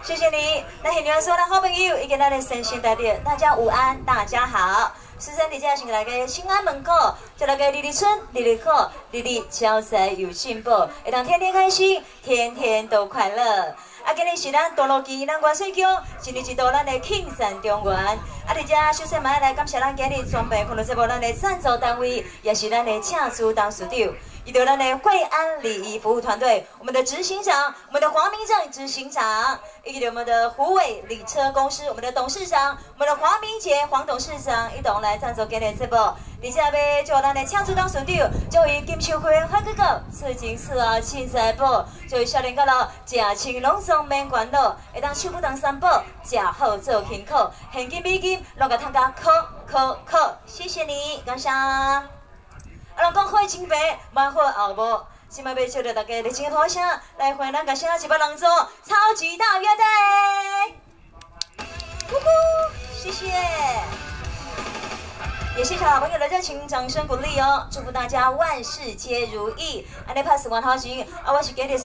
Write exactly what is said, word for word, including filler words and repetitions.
谢谢你。那很多所有的好朋友，以及咱的神仙代表，大家午安，大家好。师生伫遮是来个新安门口，就来个日日春，日日好，日日交财有进步，会当天天开心，天天都快乐。啊，今日是咱大路基咱万水乡一年一度咱的庆善中原。啊，伫遮首先嘛来感谢咱今日全备可能节目咱的赞助单位，也是咱的请书董事长。以及咱的惠安礼仪服务团队，我们的执行长，我们的黄明正执行长，以及我们的胡伟礼车公司，我们的董事长，我们的黄明杰黄董事长一同来赞助今日的节目。而且要祝咱的请书董事长，祝伊金秋花好哥哥，出钱出啊钱财宝，祝伊少年家老食青拢总免烦恼，会当手不当三宝，食好做辛苦，现金美金拢甲趁甲考考考，谢谢你，感谢。啊，人讲好清白，蛮好后无。今麦要招着大家热情的掌声，来欢迎咱个声一百人做超级大乐队。呼呼，谢谢。也谢谢好朋友的热情掌声鼓励哦，祝福大家万事皆如意。安尼拍死完好钱，啊，我是今日。